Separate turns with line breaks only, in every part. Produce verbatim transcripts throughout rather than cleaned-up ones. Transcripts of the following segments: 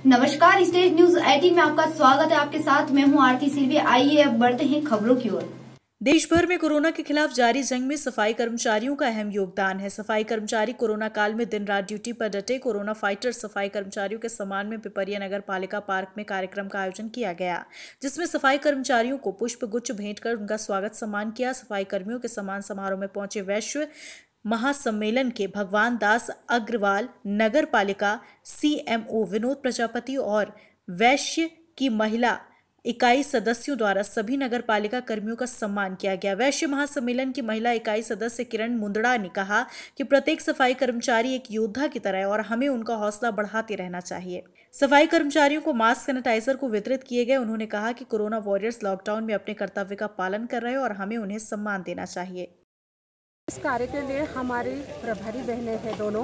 नमस्कार, stage news अठारह में आपका स्वागत है। आपके साथ मैं हूं आरती सिरवे। आइए अब बढ़ते हैं खबरों की ओर।
देश भर में कोरोना के खिलाफ जारी जंग में सफाई कर्मचारियों का अहम योगदान है। सफाई कर्मचारी कोरोना काल में दिन रात ड्यूटी पर डटे। कोरोना फाइटर सफाई कर्मचारियों के सम्मान में पिपरिया नगर पालिका पार्क में कार्यक्रम का आयोजन किया गया, जिसमें सफाई कर्मचारियों को पुष्प गुच्छ भेंट कर उनका स्वागत सम्मान किया। सफाई कर्मियों के सम्मान समारोह में पहुंचे वैश्व महासम्मेलन के भगवान दास अग्रवाल, नगर पालिका सीएमओ विनोद प्रजापति और वैश्य की महिला इकाई सदस्यों द्वारा सभी नगर पालिका कर्मियों का सम्मान किया गया। वैश्य महासम्मेलन की महिला इकाई सदस्य किरण मुंदड़ा ने कहा कि प्रत्येक सफाई कर्मचारी एक योद्धा की तरह है और हमें उनका हौसला बढ़ाते रहना चाहिए। सफाई कर्मचारियों को मास्क, सैनिटाइजर को वितरित किए गए। उन्होंने कहा कि कोरोना वॉरियर्स लॉकडाउन में अपने कर्तव्य का पालन कर रहे हैं और हमें उन्हें सम्मान देना चाहिए।
इस कार्य के लिए हमारी प्रभारी बहनें हैं दोनों,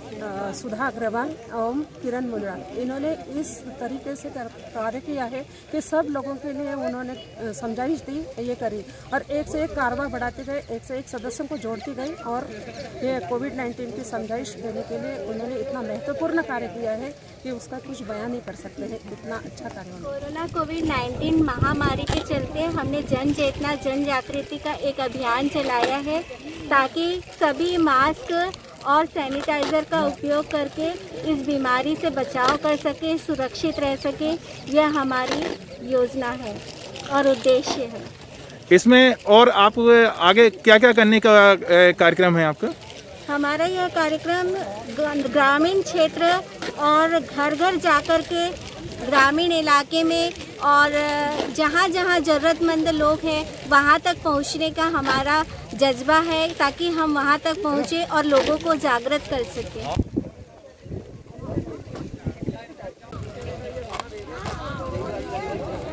सुधा अग्रवाल एवं किरण मुंदड़ा। इन्होंने इस तरीके से कार्य किया है कि सब लोगों के लिए उन्होंने समझाइश दी, ये करी और एक से एक कारवा बढ़ाते गए, एक से एक सदस्यों को जोड़ती गई और ये कोविड नाइन्टीन की समझाइश देने के लिए उन्होंने इतना महत्वपूर्ण कार्य किया है कि उसका कुछ बयान नहीं कर सकते हैं, इतना अच्छा कार्य।
कोरोना कोविड नाइन्टीन महामारी के चलते हमने जन चेतना जन जागृति का एक अभियान चलाया है ताकि सभी मास्क और सैनिटाइज़र का उपयोग करके इस बीमारी से बचाव कर सके, सुरक्षित रह सके। यह हमारी योजना है और उद्देश्य है।
इसमें और आप आगे क्या क्या करने का कार्यक्रम है आपका?
हमारा यह कार्यक्रम ग्रामीण क्षेत्र और घर घर जाकर के ग्रामीण इलाके में और जहाँ जहाँ ज़रूरतमंद लोग हैं वहाँ तक पहुँचने का हमारा जज्बा है ताकि हम वहाँ तक पहुँचे और लोगों को जागृत कर सकें।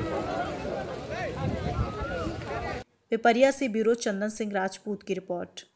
पिपरिया से ब्यूरो चंदन सिंह राजपूत की रिपोर्ट।